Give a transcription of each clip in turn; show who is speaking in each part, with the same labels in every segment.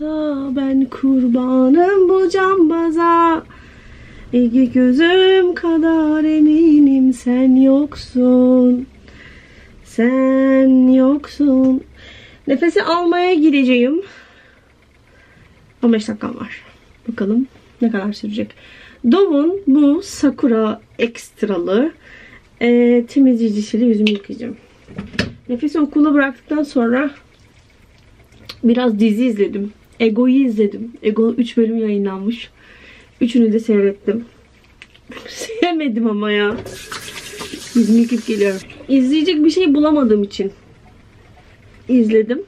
Speaker 1: Ben kurbanım bu cambaza. İki gözüm kadar eminim sen yoksun. Sen yoksun. Nefesi almaya gideceğim. 15 dakikam var. Bakalım ne kadar sürecek. Dove'un bu Sakura ekstralı temizleyicisiyle yüzümü yıkayacağım. Nefesi okula bıraktıktan sonra biraz dizi izledim. Ego'yu izledim. Ego 3 bölüm yayınlanmış. Üçünü de seyrettim. Sevmedim ama ya. Yüzümü yıkayıp geliyorum. İzleyecek bir şey bulamadığım için izledim.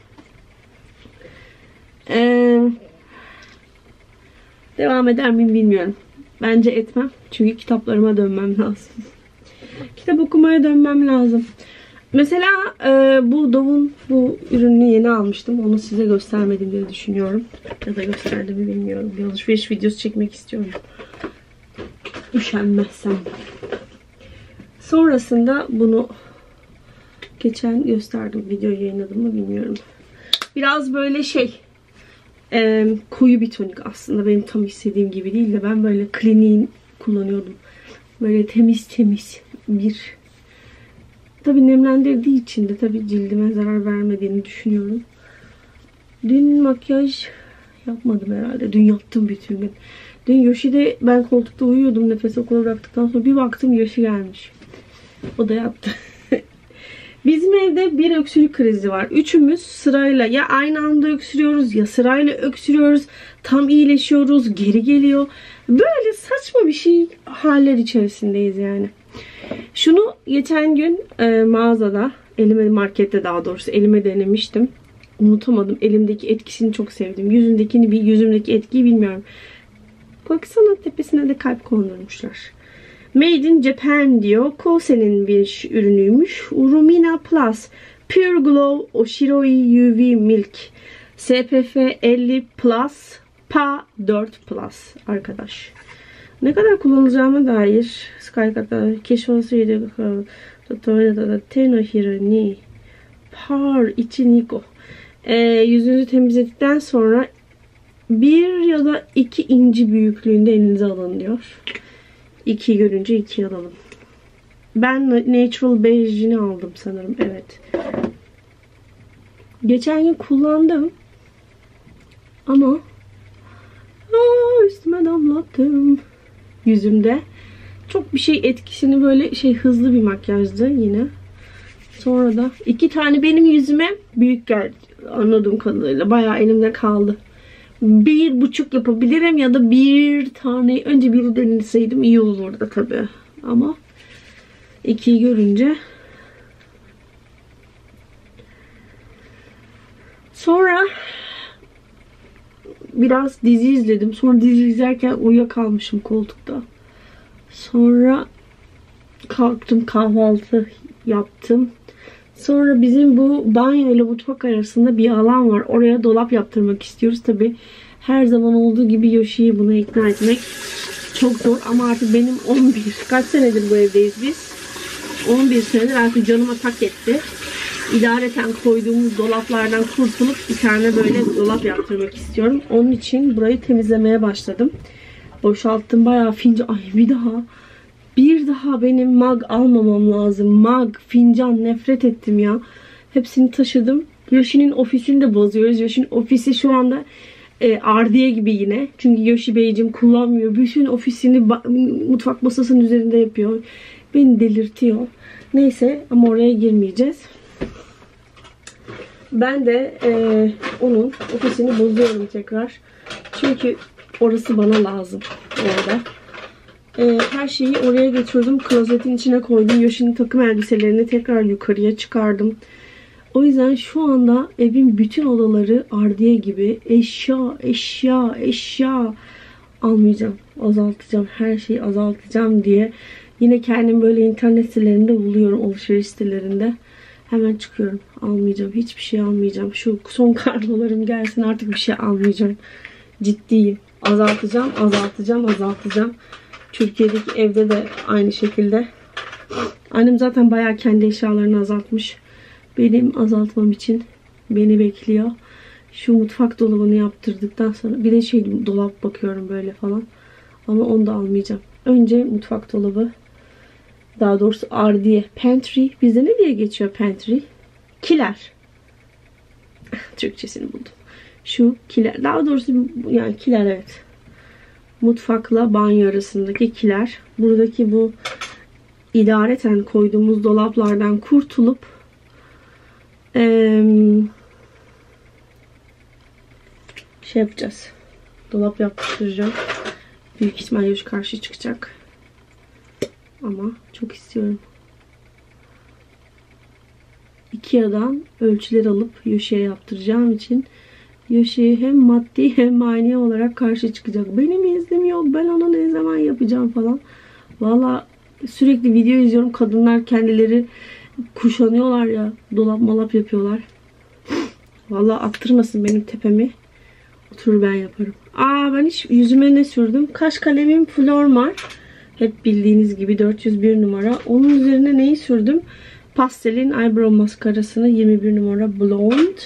Speaker 1: Devam eder miyim bilmiyorum. Bence etmem. Çünkü kitaplarıma dönmem lazım. Kitap okumaya dönmem lazım. Mesela bu Dove'un bu ürününü yeni almıştım. Onu size göstermedim diye düşünüyorum. Ya da gösterdim mi bilmiyorum. Bir alışveriş videosu çekmek istiyorum. Üşenmezsem. Sonrasında bunu geçen gösterdim. Videoyu yayınladım mı bilmiyorum. Biraz böyle koyu bir tonik aslında. Benim tam istediğim gibi değil de ben böyle Clinique'in kullanıyordum. Böyle temiz bir, tabii nemlendirdiği için de tabii cildime zarar vermediğini düşünüyorum. Dün makyaj yapmadım herhalde. Dün yaptım bütün gün. Dün Yoshi'de ben koltukta uyuyordum. Nefes okula bıraktıktan sonra bir baktım Yoshi gelmiş. O da yaptı. Bizim evde bir öksürük krizi var. Üçümüz sırayla ya aynı anda öksürüyoruz ya sırayla öksürüyoruz. Tam iyileşiyoruz. Geri geliyor. Böyle saçma bir şey haller içerisindeyiz yani. Şunu geçen gün mağazada, markette daha doğrusu elime denemiştim. Unutamadım. Elimdeki etkisini çok sevdim. Yüzümdeki etkiyi bilmiyorum. Baksana tepesine de kalp kondurmuşlar. Made in Japan diyor. Kose'nin bir ürünüymüş. Urumina Plus Pure Glow Oshiroi UV Milk SPF 50 Plus PA 4 Plus arkadaş. Ne kadar kullanacağıma dair Skykata Keshousui Tenohiro ni Par Ichiniko yüzünüzü temizledikten sonra 1 ya da 2 inci büyüklüğünde elinize alın diyor. 2 görünce 2 alalım. Ben Natural Beige'ini aldım sanırım. Evet. Geçen gün kullandım. Ama üstüme damlattım. Yüzümde. Çok bir şey etkisini böyle hızlı bir makyajdı yine. Sonra da 2 tane benim yüzüme büyük geldi. Anladığım kadarıyla. Bayağı elimde kaldı. 1,5 yapabilirim ya da 1 tane. Önce biri deneseydim iyi olurdu tabii. Ama 2'yi görünce. Sonra biraz dizi izledim. Sonra dizi izlerken uyuyakalmışım koltukta. Sonra kalktım, kahvaltı yaptım. Sonra bizim bu banyo ile mutfak arasında bir alan var. Oraya dolap yaptırmak istiyoruz. Tabi her zaman olduğu gibi Yoshi'yi buna ikna etmek çok zor. Ama artık benim 11, kaç senedir bu evdeyiz biz? 11 senedir artık canıma tak etti. İdareten koyduğumuz dolaplardan kurtulup bir tane böyle dolap yaptırmak istiyorum. Onun için burayı temizlemeye başladım. Boşalttım bayağı fincan. Ay bir daha benim mug almamam lazım. Mug, fincan, nefret ettim ya. Hepsini taşıdım. Yoshi'nin ofisini de bozuyoruz. Yoshi'nin ofisi şu anda ardiye gibi yine. Çünkü Yoshi Beyciğim kullanmıyor. Bütün ofisini mutfak masasının üzerinde yapıyor. Beni delirtiyor. Neyse ama oraya girmeyeceğiz. Ben de onun ofisini bozuyorum tekrar. Çünkü orası bana lazım orada. Her şeyi oraya getirdim. Klozetin içine koydum. Yoshi'nin takım elbiselerini tekrar yukarıya çıkardım. O yüzden şu anda evin bütün odaları ardiye gibi. Eşya almayacağım. Azaltacağım. Her şeyi azaltacağım diye. Yine kendim böyle internet sitelerinde buluyorum. Alışveriş sitelerinde. Hemen çıkıyorum. Almayacağım. Hiçbir şey almayacağım. Şu son kargolarım gelsin artık bir şey almayacağım. Ciddiyim. Azaltacağım. Türkiye'deki evde de aynı şekilde. Annem zaten bayağı kendi eşyalarını azaltmış. Benim azaltmam için beni bekliyor. Şu mutfak dolabını yaptırdıktan sonra bir de dolap bakıyorum böyle falan. Ama onu da almayacağım. Önce mutfak dolabı. Daha doğrusu ardiye. Pantry. Bizde ne diye geçiyor pantry? Kiler. Türkçesini buldum. Şu kiler. Daha doğrusu yani kiler, evet. Mutfakla banyo arasındaki kiler. Buradaki bu idareten koyduğumuz dolaplardan kurtulup şey yapacağız. Dolap yaptıracağım. Büyük ihtimalle Yoş karşı çıkacak. Ama çok istiyorum. Ikea'dan ölçüler alıp Yoş'a yaptıracağım için Yoş'a hem maddi hem manevi olarak karşı çıkacak. Benim iznim yok. Ben onu ne zaman yapacağım falan. Valla sürekli video izliyorum. Kadınlar kendileri kuşanıyorlar ya. Dolap malap yapıyorlar. Valla attırmasın benim tepemi. Oturur ben yaparım. Ben hiç yüzüme ne sürdüm? Kaş kalemim Flormar. Hep bildiğiniz gibi 401 numara. Onun üzerine neyi sürdüm? Pastel'in eyebrow maskarasını 21 numara Blonde.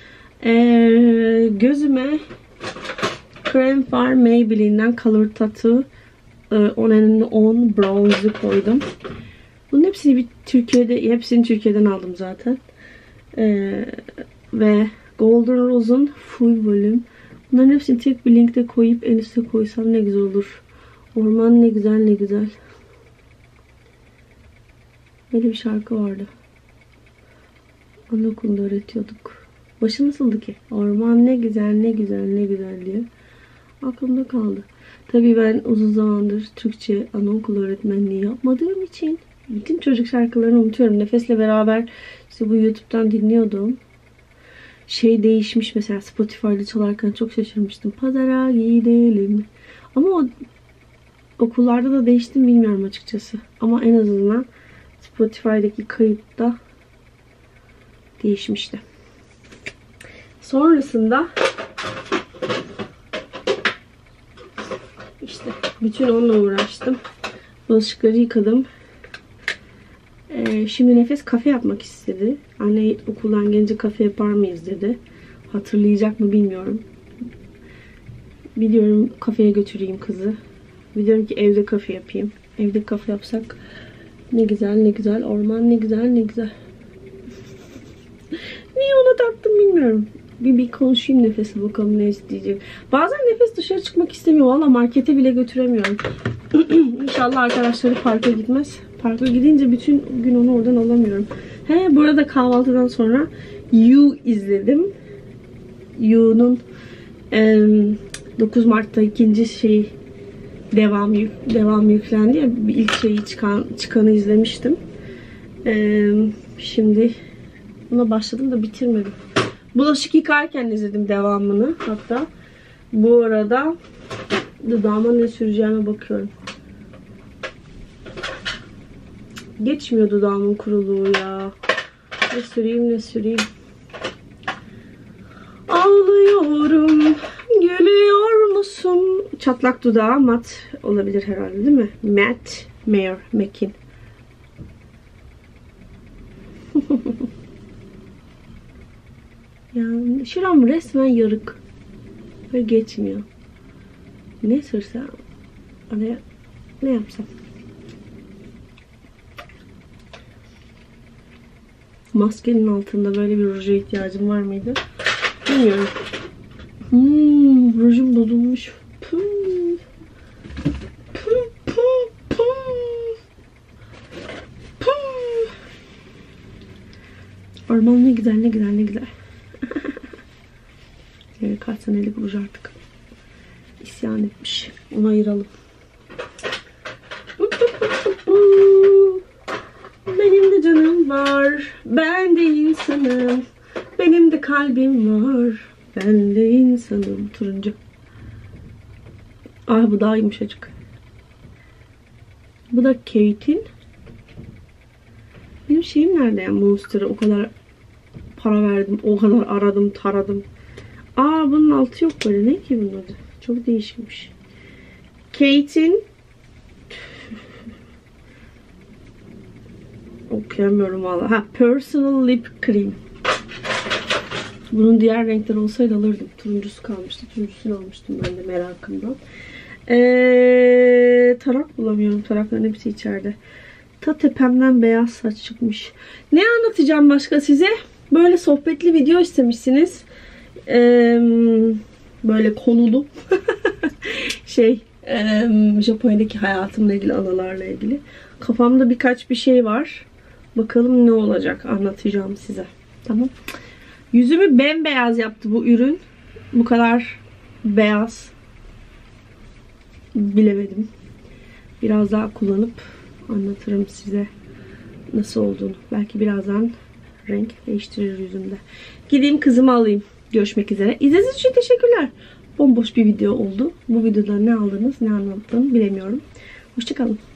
Speaker 1: Gözüme Creme Far Maybelline'den Color Tattoo 10 bronze'ı koydum. Bunun hepsini Türkiye'den aldım zaten. Ve Golden Rose'un full volume. Bunların hepsini tek bir linkte koyup en üste koysam ne güzel olur. Orman ne güzel ne güzel. Böyle bir şarkı vardı. Anaokulunda öğretiyorduk. Başı nasıldı ki? Orman ne güzel ne güzel ne güzel diye. Aklımda kaldı. Tabii ben uzun zamandır Türkçe anaokulu öğretmenliği yapmadığım için bütün çocuk şarkılarını unutuyorum. Nefes'le beraber işte bu YouTube'dan dinliyordum. Değişmiş mesela Spotify'da çalarken çok şaşırmıştım. Pazara gidelim. Ama o okullarda da değişti mi bilmiyorum açıkçası. Ama en azından Spotify'daki kayıtta değişmişti. Sonrasında işte bütün onunla uğraştım. Bulaşıkları yıkadım. Şimdi Nefes kafe yapmak istedi. Anne okuldan gelince kafe yapar mıyız dedi. Hatırlayacak mı bilmiyorum. Biliyorum kafeye götüreyim kızı. Biliyorum ki evde kafe yapayım. Evde kafe yapsak ne güzel ne güzel. Orman ne güzel ne güzel. Niye ona taktım bilmiyorum. Bir konuşayım Nefes'e bakalım ne isteyecek. Bazen Nefes dışarı çıkmak istemiyor. Valla markete bile götüremiyorum. İnşallah arkadaşları parka gitmez. Parka gidince bütün gün onu oradan alamıyorum. Bu arada kahvaltıdan sonra You izledim. You'nun 9 Mart'ta ikinci devam yüklendi ya. İlk çıkanı izlemiştim. Şimdi buna başladım da bitirmedim. Bulaşık yıkarken izledim devamını. Hatta bu arada dudağıma ne süreceğime bakıyorum. Geçmiyor dudağımın kuruluğu ya. Ne süreyim. Ağlıyorum. Gülüyor musun? Çatlak dudağı mat olabilir herhalde değil mi? Matte Mac'in. Yani şuram resmen yarık. Ve geçmiyor. Ne sürsem? Oraya ne yapsam? Maskenin altında böyle bir ruja ihtiyacım var mıydı? Bilmiyorum. Rujum bozulmuş. Orman ne güzel ne güzel ne güzel. Kaç senelik ruj artık. İsyan etmiş. Onu ayıralım. Benim de canım var. Ben de insanım. Benim de kalbim var. Ben de insanım. Turuncu. Bu daha yumuşacık. Bu da Kate'in. Benim şeyim nerede yani Monster'a o kadar para verdim. O kadar aradım taradım. Bunun altı yok böyle. Ne ki bunun adı? Çok değişikmiş. Kate'in okuyamıyorum valla. Personal Lip Cream. Bunun diğer renkler olsaydı alırdım. Turuncusu kalmıştı. Turuncusunu almıştım ben de merakımdan. Tarak bulamıyorum. Tarakların hepsi içeride. Ta tepemden beyaz saç çıkmış. Ne anlatacağım başka size? Böyle sohbetli video istemişsiniz. Böyle konulu. Japonya'daki hayatımla ilgili, anılarla ilgili. Kafamda birkaç bir şey var. Bakalım ne olacak, anlatacağım size. Tamam. Yüzümü bembeyaz yaptı bu ürün. Bu kadar beyaz bilemedim. Biraz daha kullanıp anlatırım size nasıl olduğunu. Belki birazdan renk değiştirir yüzümde. Gideyim kızımı alayım. Görüşmek üzere. İzlediğiniz için teşekkürler. Bomboş bir video oldu. Bu videoda ne aldınız, ne anlattım bilemiyorum. Hoşçakalın.